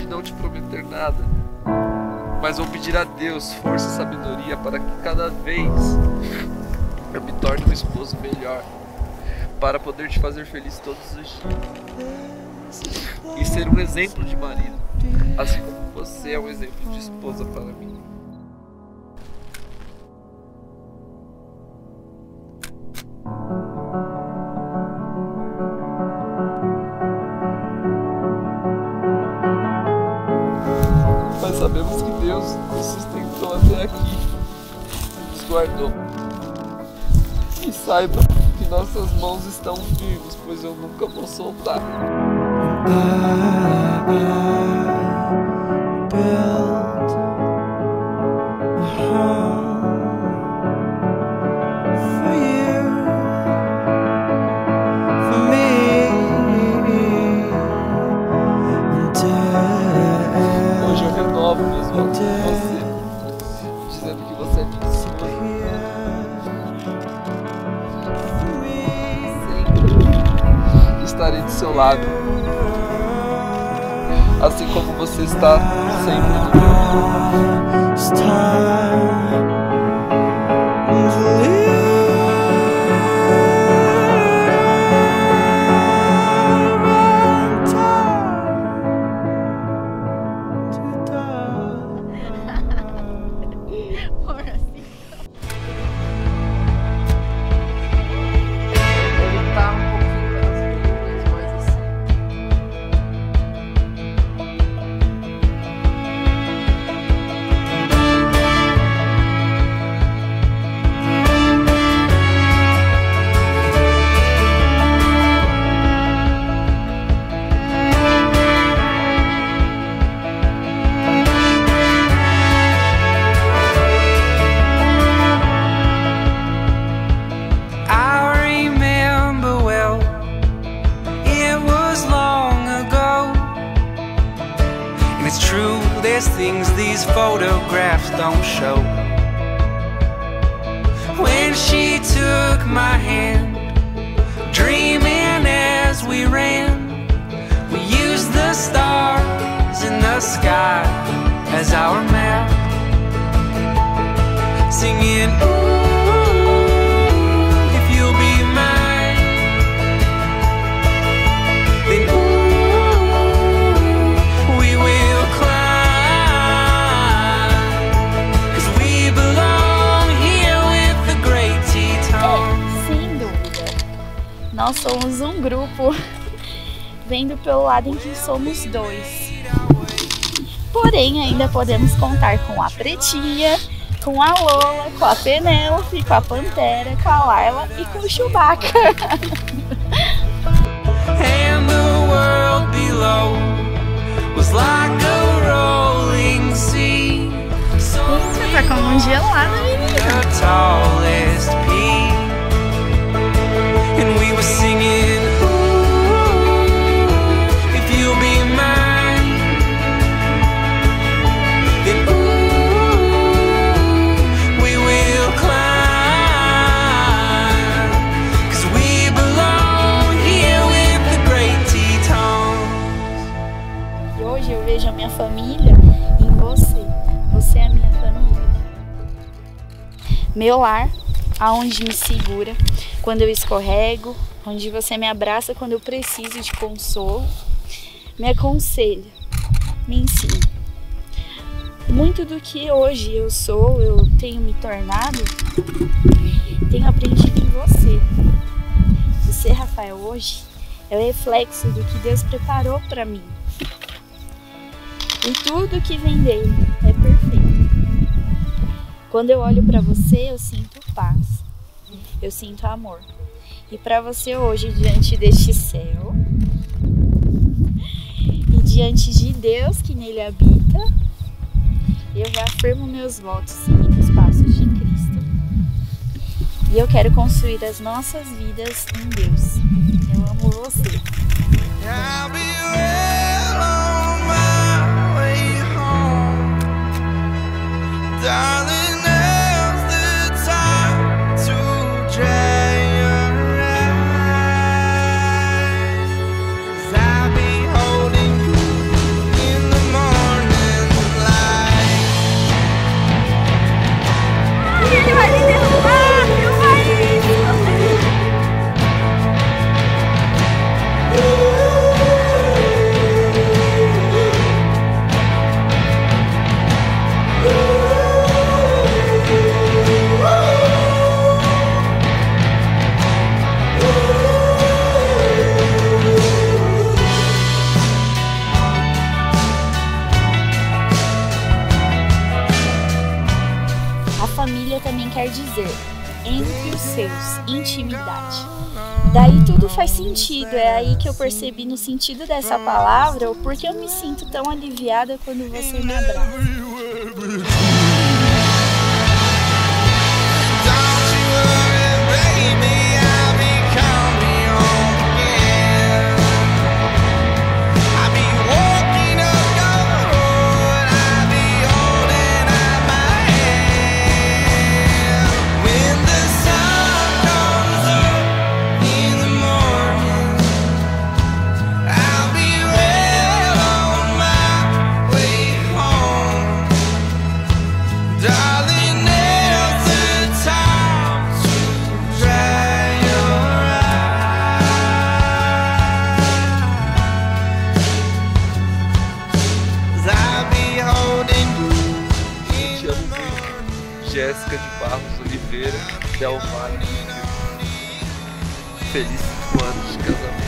de não te prometer nada, mas vou pedir a Deus força e sabedoria para que cada vez eu me torne um esposo melhor, para poder te fazer feliz todos os dias e ser um exemplo de marido, assim como você é um exemplo de esposa para mim. Mas sabemos que Deus nos sustentou até aqui, nos guardou. E saiba que nossas mãos estão firmes, pois eu nunca vou soltar. Hoje eu renovo meus votos com você, dizendo que você é minha esposa. Sempre estarei do seu lado, assim como você está sempre do meu. It's true, there's things these photographs don't show. When she took my hand, dreaming as we ran, we used the stars in the sky as our map, singing, ooh, if you'll be mine, then ooh, nós somos um grupo, vendo pelo lado em que somos dois. Porém, ainda podemos contar com a Pretinha, com a Lola, com a Penélope, com a Pantera, com a Laila e com o Chewbacca. And the world below was like a rolling sea. Você tá com a mão gelada, menina. The tallest peak. And we were singing, ooh, if you'll be mine, then ooh, we will climb, 'cause we belong here with the great Tetons. E hoje eu vejo a minha família em você. Você é a minha família. Meu lar, aonde me segura quando eu escorrego, onde você me abraça quando eu preciso de consolo, me aconselha, me ensina. Muito do que hoje eu sou, eu tenho me tornado, tenho aprendido em você. Você, Rafael, hoje é o reflexo do que Deus preparou para mim. E tudo que vem dele é perfeito. Quando eu olho para você, eu sinto paz. Eu sinto amor. E para você hoje, diante deste céu e diante de Deus que nele habita, eu reafirmo meus votos seguindo os passos de Cristo. E eu quero construir as nossas vidas em Deus. Eu amo você. In the morning seus, intimidade. Daí tudo faz sentido, é aí que eu percebi no sentido dessa palavra o porquê eu me sinto tão aliviada quando você me abraça. Jéssica de Barros Oliveira, Del Valle. Feliz 5 anos de casamento.